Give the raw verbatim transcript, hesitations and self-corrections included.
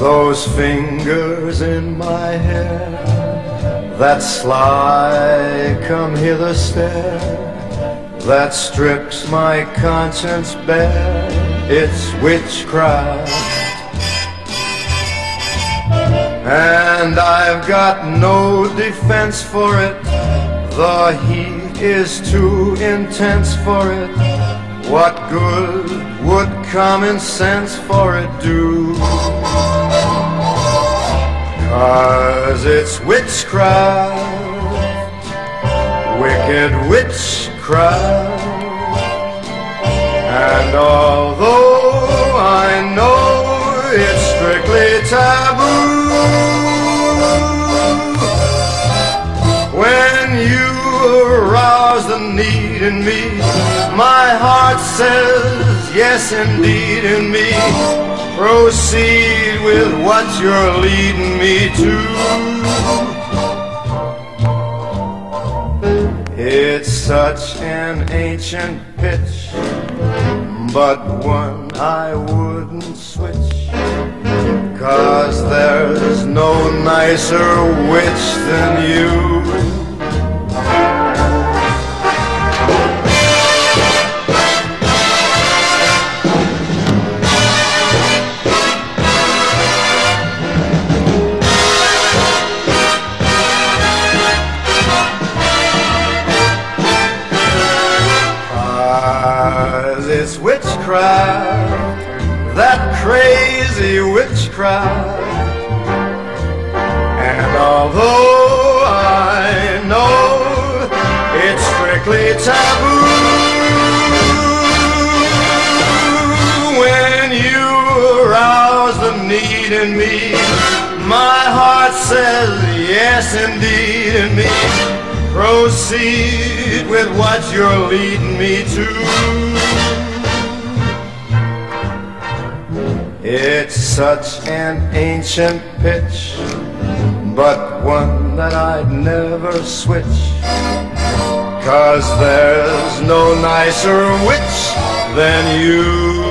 Those fingers in my hair, that sly come hither stare, that strips my conscience bare, it's witchcraft. And I've got no defense for it, the heat is too intense for it. What good would common sense for it do? 'Cause it's witchcraft, wicked witchcraft. And although I know it's strictly taboo, when you arouse the need in me, my heart says yes indeed in me. Proceed with what you're leading me to. It's such an ancient pitch, but one I wouldn't switch, 'cause there's no nicer witch than you. It's witchcraft, that crazy witchcraft. And although I know it's strictly taboo, when you arouse the need in me, my heart says yes indeed in me. Proceed with what you're leading me to. It's such an ancient pitch, but one that I'd never switch, 'cause there's no nicer witch than you.